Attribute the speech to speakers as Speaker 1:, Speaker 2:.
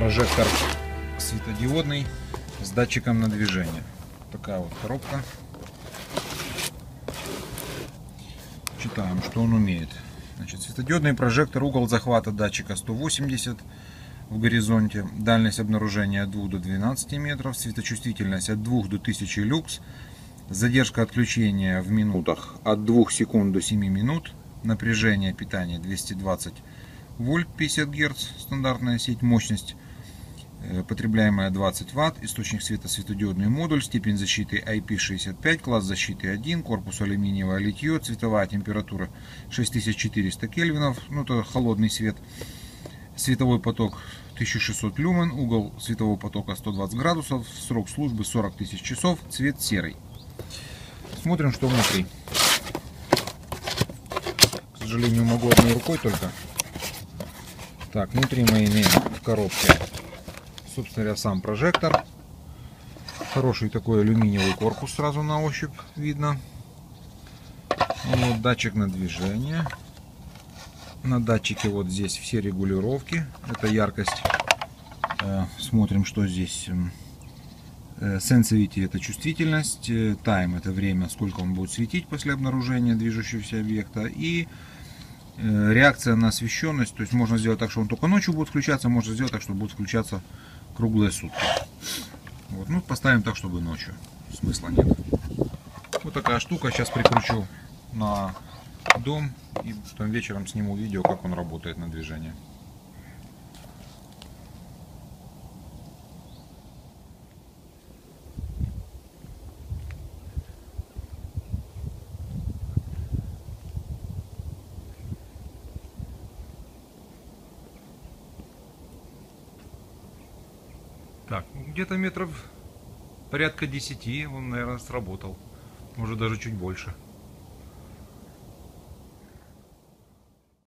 Speaker 1: Прожектор светодиодный с датчиком на движение. Такая вот коробка. Читаем, что он умеет. Значит, светодиодный прожектор, угол захвата датчика 180 в горизонте, дальность обнаружения от 2 до 12 метров, светочувствительность от 2 до 1000 люкс, задержка отключения в минутах от 2 секунд до 7 минут, напряжение питания 220 вольт 50 Гц, стандартная сеть, мощность потребляемая 20 Вт, источник света светодиодный модуль, степень защиты IP65, класс защиты 1, корпус алюминиевое литье, цветовая температура 6400 кельвинов, ну это холодный свет, световой поток 1600 люмен, угол светового потока 120 градусов, срок службы 40 тысяч часов, цвет серый. Смотрим, что внутри. К сожалению, могу одной рукой только. Так, внутри мы имеем в коробке, собственно говоря, сам прожектор. Хороший такой алюминиевый корпус, сразу на ощупь видно. Вот датчик на движение. На датчике вот здесь все регулировки. Это яркость. Смотрим, что здесь. Sensitivity — это чувствительность. Time — это время, сколько он будет светить после обнаружения движущегося объекта. И реакция на освещенность. То есть можно сделать так, что он только ночью будет включаться. Можно сделать так, что будет включаться круглые сутки. Вот. Ну, поставим так, чтобы ночью. Смысла нет. Вот такая штука. Сейчас прикручу на дом и потом вечером сниму видео, как он работает на движение. Так, где-то метров порядка 10 он, наверное, сработал. Может, даже чуть больше.